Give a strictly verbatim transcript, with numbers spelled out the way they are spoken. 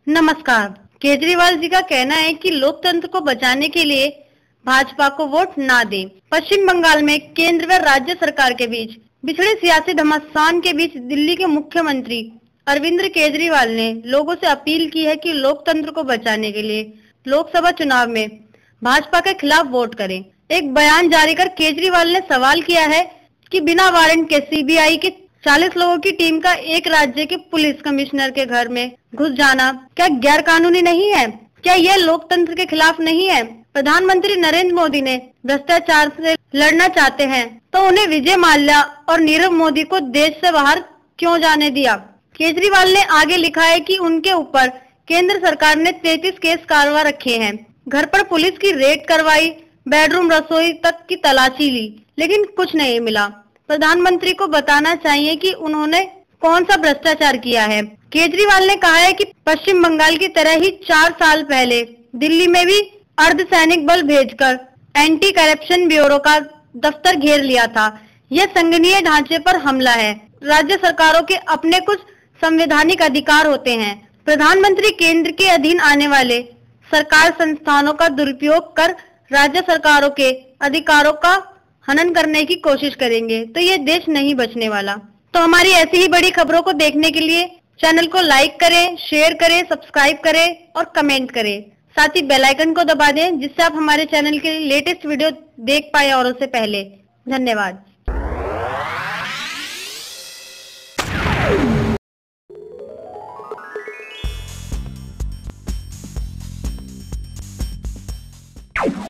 नमस्कार। केजरीवाल जी का कहना है कि लोकतंत्र को बचाने के लिए भाजपा को वोट ना दें। पश्चिम बंगाल में केंद्र व राज्य सरकार के बीच बिछड़े सियासी घमासान के बीच दिल्ली के मुख्यमंत्री अरविंद केजरीवाल ने लोगों से अपील की है कि लोकतंत्र को बचाने के लिए लोकसभा चुनाव में भाजपा के खिलाफ वोट करें। एक बयान जारी कर केजरीवाल ने सवाल किया है कि बिना वारंट के सीबीआई के चालीस लोगों की टीम का एक राज्य के पुलिस कमिश्नर के घर में घुस जाना क्या गैर कानूनी नहीं है? क्या यह लोकतंत्र के खिलाफ नहीं है? प्रधानमंत्री नरेंद्र मोदी ने भ्रष्टाचार से लड़ना चाहते हैं तो उन्हें विजय माल्या और नीरव मोदी को देश से बाहर क्यों जाने दिया? केजरीवाल ने आगे लिखा है कि उनके ऊपर केंद्र सरकार ने तैंतीस केस कारवा रखे हैं। घर पर पुलिस की रेड करवाई, बेडरूम रसोई तक की तलाशी ली, लेकिन कुछ नहीं मिला। प्रधानमंत्री को बताना चाहिए कि उन्होंने कौन सा भ्रष्टाचार किया है। केजरीवाल ने कहा है कि पश्चिम बंगाल की तरह ही चार साल पहले दिल्ली में भी अर्धसैनिक बल भेजकर एंटी करप्शन ब्यूरो का दफ्तर घेर लिया था। यह संघीय ढांचे पर हमला है। राज्य सरकारों के अपने कुछ संवैधानिक अधिकार होते हैं। प्रधानमंत्री केंद्र के अधीन आने वाले सरकार संस्थानों का दुरुपयोग कर राज्य सरकारों के अधिकारों का हनन करने की कोशिश करेंगे तो ये देश नहीं बचने वाला। तो हमारी ऐसी ही बड़ी खबरों को देखने के लिए चैनल को लाइक करें, शेयर करें, सब्सक्राइब करें और कमेंट करें। साथ ही बेल आइकन को दबा दें जिससे आप हमारे चैनल के लेटेस्ट वीडियो देख पाए औरों से पहले। धन्यवाद।